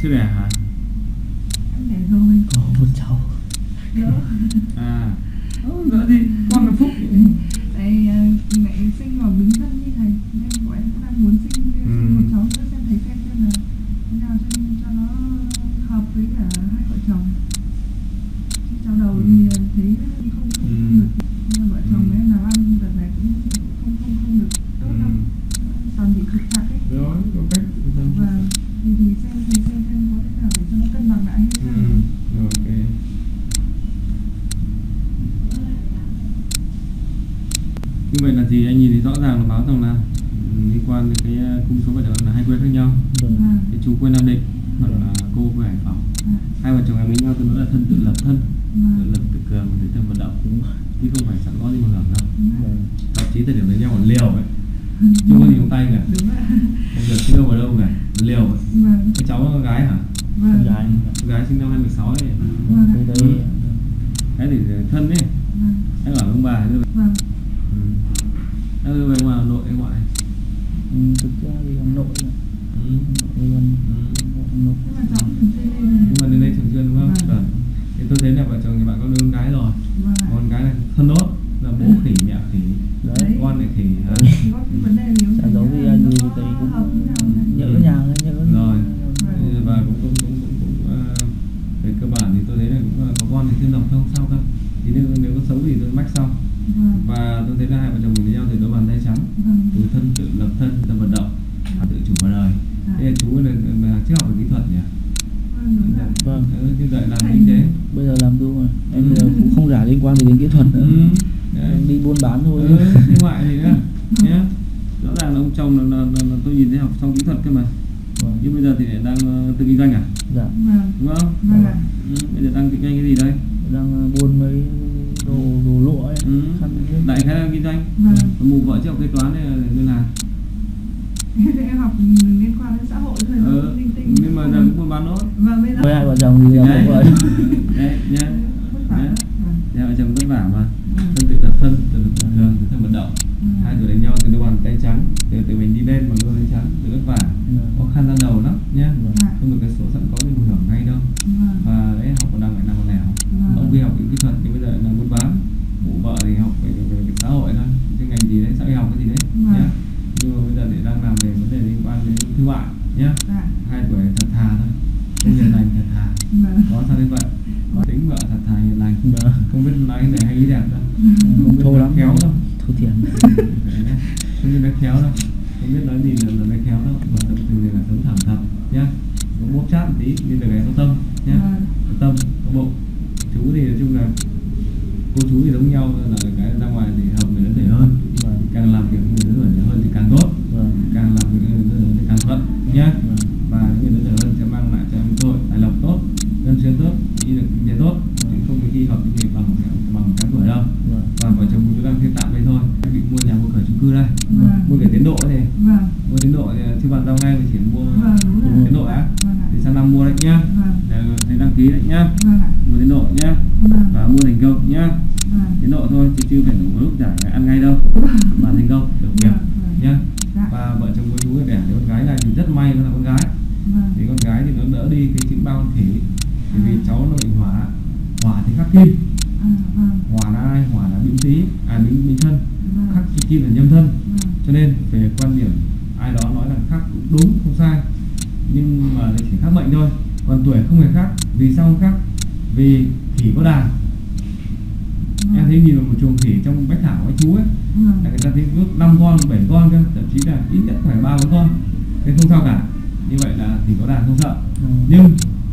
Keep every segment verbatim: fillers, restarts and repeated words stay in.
chưa đẻ hả? Em đẻ rồi. Có một cháu. Đỡ. À, ừ, đỡ thì con là phúc. Tại uh, mẹ sinh vào Bính Thân như thầy, nên bọn em cũng đang muốn sinh, sinh Ừ. một cháu nữa xem thầy xem xem là thế nào cho, cho nó hợp với cả hai vợ chồng. Chứ cháu đầu Ừ. thì uh, thấy không không không Ừ. được, nhưng mà vợ chồng Ừ. em làm ăn đợt này cũng không không không được tốt Ừ. lắm, toàn bị trục trặc ấy. Đó, có cách. Và thì thì xem thầy xem xem có thế nào để cho nó cân bằng lại hay Ừ. sao. Rồi, ok. Như vậy là gì anh nhìn thì rõ ràng là báo rằng là ừ, liên quan đến cái uh, cung số vợ chồng là hai quê khác nhau. Vâng. Vâng. Cái chú quê Nam Định, còn Vâng. là cô quê Hải Phòng. À, Hai vợ chồng em với nhau tôi nói là thân tự lập thân, tự vâng. lập tự cường và tự thân vận động, Đúng rồi. chứ không phải sẵn có gì mà hưởng đâu. Vâng. Thậm chí thời điểm lấy nhau còn liều ấy, chưa có gì trong tay cả, Đúng ạ. không được chưa vào đâu cả, liều ấy. Vâng. Cái cháu con gái hả? Con Vâng. gái. Con gái sinh năm hai mươi sáu ấy. Vâng. Cái đấy. Ừ. Cái thì thân ấy, Vâng. anh bảo ông bà đưa về. Vâng. Ừ. Anh đưa về ngoài Hà Nội hay ngoại? Ừ, thực ra thì Hà Nội là Ừ. Hà Nội gần Ừ. Hà Nội. Nhưng mà cháu cũng thường xuyên lên Nhưng mà đến đây thường xuyên đúng không? Vâng. Vâng. Thì tôi thấy là vợ chồng thì bạn có đứa con gái rồi, Vâng. con gái này thân tốt, là bố khỉ mẹ khỉ, Đấy. con lại khỉ hả? Thì có cái vấn đề nếu Chả giống như anh thì thấy cũng hợp như nào này. nhỡ nhàng đấy, nhỡ Rồi. Vâng. Và cũng cũng cũng cũng, cũng uh, về cơ bản thì tôi thấy là cũng uh, có con thì thêm đồng thôi không sao đâu. Thì nếu, nếu có xấu thì tôi mách sau. Vâng. Và tôi thấy là hai vợ chồng mình với nhau thì đôi bàn tay trắng, Vâng. từ thân tự lập thân, tâm vận động, và tự chủ vào đời. À. Thế là chú là, là trước học về kỹ thuật nhỉ? Vâng, đúng rồi. Vâng. Ừ, như vậy làm kinh tế. Bây giờ làm đúng rồi. Em Ừ. bây giờ cũng không giả liên quan gì đến kỹ thuật nữa. Ừ. Đấy. Em đi buôn bán thôi. Ừ, thế ngoại gì nữa nhé. Rõ ràng là ông chồng là, là, là, là tôi nhìn thấy học xong kỹ thuật cơ mà. Vâng. Nhưng bây giờ thì lại đang uh, tự kinh doanh à? Dạ. Vâng. Đúng không? Vâng ạ. Ừ, bây giờ đang kinh doanh cái gì đây? Đang uh, buôn mấy đồ đồ lụa ấy. Ừ. Khăn đấy. Đại khái là kinh doanh. Vâng. Còn mù vợ chứ học kế toán này là ngân hàng. Em học liên quan đến xã hội thôi, nó Ừ. cũng linh tinh. Nhưng mà giờ cũng buôn bán nốt. Vâng, bây giờ Với hai vợ chồng thì là Đấy. một vợ. Đấy nhá. vất vả Nhá. lắm. Vâng. Nhà vợ chồng vất vả mà. Vâng. Thân tự lập thân, tự lập tự cường, tự thân vận động. Vâng. Hai tuổi đánh nhau từ đôi bàn tay trắng, từ từ mình đi lên bằng đôi tay trắng, tự vất vả. Khó khăn ra đầu lắm nhá. Vâng. Dạ. Không được cái số sẵn có thì mình hưởng ngay đâu. Vâng. Và đấy học còn đang phải nằm còn nẻo. Vâng. Ông kia học những kỹ thuật nhưng bây giờ là buôn bán. Bố vợ thì học về, về, về xã hội thôi, cái ngành gì đấy, xã hội học cái gì đấy Vâng. nhá. Nhưng mà bây giờ thì đang làm về vấn đề liên quan đến thương mại nhá. Dạ. Hai tuổi thật thà thôi, không hiền lành thật thà. Vâng. Có sao đến vậy? Có tính vợ thật thà hiền lành, Vâng. không biết nói cái này hay ý đẹp đâu, không biết Thô nói lắm. khéo đâu, Thô thiển. Đấy, không biết nói khéo đâu, không biết nói gì là, là nói khéo đâu, mà tập từ này là sống thẳng thật nhá. Có bốp chát một tí nhưng từ cái có tâm nhá. Vâng. Có tâm, có bụng. Chú thì nói chung là cô chú thì giống nhau, là cái ra ngoài thì hợp người lớn tuổi hơn. Vâng. Càng làm việc người lớn tuổi hơn thì càng tốt, Vâng. càng làm việc người lớn tuổi hơn thì càng thuận nhá. Vâng. Và những người lớn tuổi hơn sẽ mang lại cho em cơ hội tài lộc tốt, nhân duyên tốt, đi được kinh tế tốt, chứ không có khi hợp những việc bằng bằng kém tuổi đâu. Vâng. Và vợ chồng chúng đang thuê tạm đây thôi, em định mua nhà mua cửa chung cư đây, Vâng. mua cái tiến độ thì Vâng. mua tiến độ thì chưa bàn giao ngay, mình chỉ mua Vâng, đúng rồi. tiến độ đã, Vâng ạ. thì sang năm mua đấy nhá, Vâng. để thấy đăng ký đấy nhá, Vâng ạ. mua tiến độ nhá, Vâng. và mua thành công nhá, Vâng. tiến độ thôi chứ chưa phải một lúc trả phải ăn ngay đâu, mà thành công được việc Vâng. Vâng. nhá. Dạ. Và vợ chồng cô chú đẻ đứa con gái này thì rất may nó là con gái, Vâng. thì con gái thì nó đỡ đi cái chữ ba con khỉ, thì vì À. cháu nó bị hỏa, hỏa thì khắc kim, À, vâng. hỏa là ai, hỏa là bính tý, à bính bính thân, Vâng. khắc kim kim là nhâm thân, Vâng. cho nên về quan điểm ai đó nói là khắc cũng đúng không sai, nhưng mà chỉ khác mệnh thôi, còn tuổi không hề khác. Vì sao không khác? Vì khỉ có đàn. Vâng. Em thấy nhìn vào một chuồng khỉ trong bách thảo bách chú ấy, Vâng. là người ta thấy ước năm con, bảy con cơ, thậm chí là ít nhất phải ba bốn con, thế không sao cả. Như vậy là thì có đàn không sợ. Ừ. Nhưng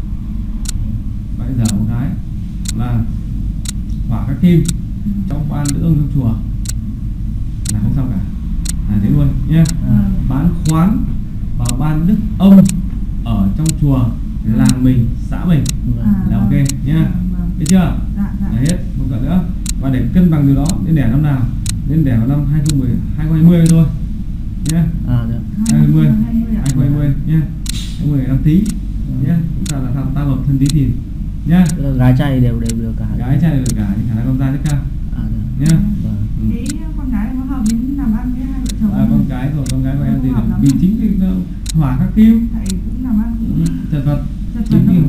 bây giờ một cái là hỏa các kim trong ban nữ ông trong chùa là không sao cả, là thế luôn nhé. À. Bán khoán và ban đức ông ở trong chùa làng mình, xã mình Vâng. là ok nhé. Vâng. Biết chưa? Dạ, dạ. Là hết, không cần nữa. Và để cân bằng điều đó, nên đẻ năm nào? Nên đẻ vào năm hai không một không, hai không hai không thôi nhé. À, dạ. hai mươi, hai mươi ạ. hai không hai không nhé. hai mươi năm Tý nhé. Chúng ta là tam hợp thân Tý thì nhá. Tức là gái trai đều đều được cả. Gái trai được cả, nhưng khả năng con trai rất cao À, dạ. nhé. Vâng. Ừ. Cái con gái có hợp đến làm ăn với hai vợ chồng Và không? con gái của con gái của em thì Không hợp là lắm vì đâu. chính vì nó hỏa các kim, Thầy cũng làm ăn ừ, cũng thật vật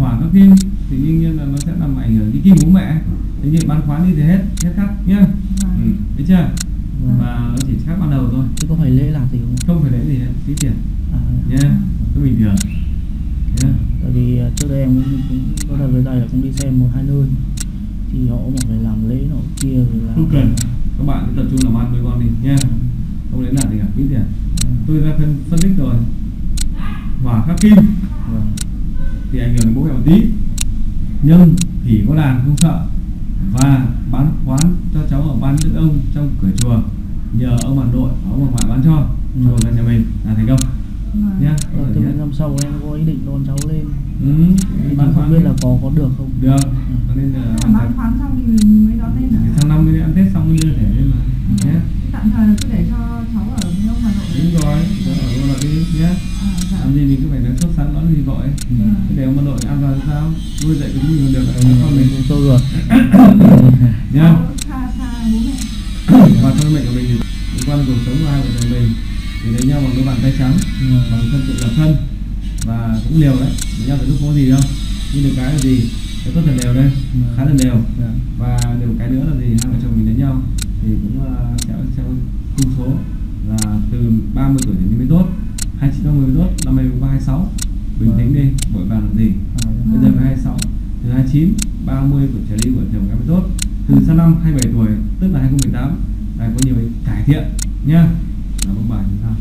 hỏa các kim thì đương nhiên là nó sẽ làm ảnh hưởng đến kim bố mẹ. Thế nhưng bán khoán đi thì hết hết khác nhá. Ừ, thấy chưa? Vâng. Và nó chỉ khác ban đầu thôi, Chứ có phải lễ lạc gì không? không phải lấy gì hết, tí tiền À, nhá, nó bình thường nhá. tại vì à, trước đây em cũng, cũng có đợt với đây là cũng đi xem một hai nơi thì họ cũng phải làm lễ nọ kia rồi làm. Không cần, các bạn cứ tập trung làm ăn với con đi nha, không lấy làm gì cả, tí tiền. Tôi ra phân phân tích rồi, hỏa khắc kim Vâng. thì ảnh hưởng đến bố mẹ một tí, nhưng thì có đàn không sợ, và bán khoán cho cháu ở ban nữ ông trong cửa chùa, nhờ ông bà nội ông bà ngoại bán cho chùa gần nhà mình là thành công nhá. Ờ, từ năm sau em có ý định đón cháu lên. Ừ, Thì bán không khoán biết là có có được không? được, cho nên là Thế là bán khoán xong thì mới đón lên thì à? sang năm mới ăn Tết xong mới đưa thẻ lên mà nhé. Tạm thời là cứ để cho cháu ở với ông bà nội. Đúng rồi, cho ở ông bà nội đi nhé. À, dạ. Làm gì mình cứ phải nói sốt sắng nói gì vội, cứ để ông bà nội ăn vào sao nuôi dạy cái mình còn được, Ừ, con mình cũng tôi rồi. nhá. Cháu xa xa bố mẹ. Và thân mệnh của mình thì liên quan đến cuộc sống của hai vợ chồng mình thì lấy nhau bằng đôi bàn tay trắng, Ừ. bằng thân tự lập thân, và cũng liều đấy, với nhau từ lúc có gì đâu, nhưng được cái là gì, cái tốt thật đều đây, Ừ. khá là đều. Dạ. Và điều cái nữa là gì, hai vợ chồng mình đến nhau thì cũng uh, sẽ theo cung số là từ ba mươi tuổi trở đi mới tốt, hai mươi chín ba mươi mới tốt, năm nay qua hai mươi sáu, bình Vâng. tĩnh đi, vội vàng làm gì. À, Bây giờ mới hai mươi sáu, từ hai mươi chín ba mươi tuổi trở đi vợ chồng em mới tốt, từ sang năm hai mươi bảy tuổi tức là hai không một tám là có nhiều cái cải thiện nhá. Là một bài như sao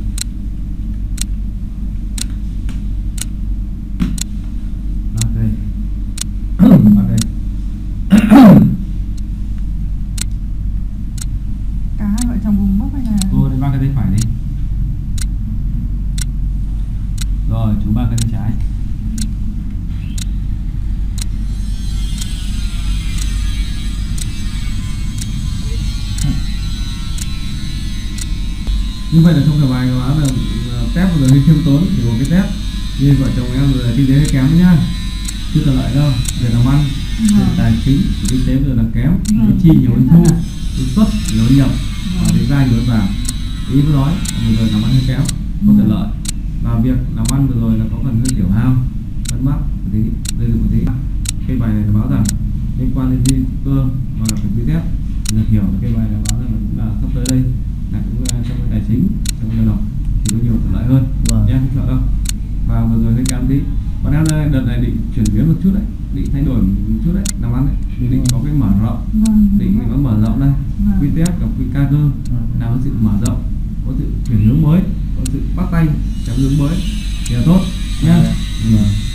ba cây ba cây Cả hai vợ chồng cùng bốc hay là? cô lên ba cái tay phải đi, rồi chú ba cái tay trái. Như vậy là trong cái bài của bạn là tép rồi hơi khiêm tốn thì một cái tép, như vợ chồng em rồi là kinh tế hơi kém nhá, chưa thuận lợi đâu để làm ăn, về tài chính kinh tế bây giờ là kém, cái chi nhiều hơn thu, cái xuất nhiều hơn nhập, và cái ra nhiều hơn vào. Ý tôi nói vừa rồi làm ăn hơi kém, không thuận lợi, và việc làm ăn vừa rồi là có phần hơi tiểu hao, mất mát một tí, gây được một tí. Cái bài này là báo rằng liên quan đến di cơ và là cái tép, được hiểu cái bài này báo rằng là cũng là sắp tới đây là cũng trong cái tài chính, trong cái lao động thì có nhiều thuận lợi hơn. Vâng. Nha, không sợ đâu. Và vừa rồi hơi cam tí, bọn em đây, đợt này định chuyển biến một chút đấy, định thay đổi một chút đấy, làm ăn đấy, định Đúng có cái mở rộng, Vâng. định nó mở rộng đây, Vâng. quy tép gặp quy ca cơ, nào có sự mở rộng, có sự chuyển hướng mới, có sự bắt tay theo hướng mới thì là tốt nhá. Vâng.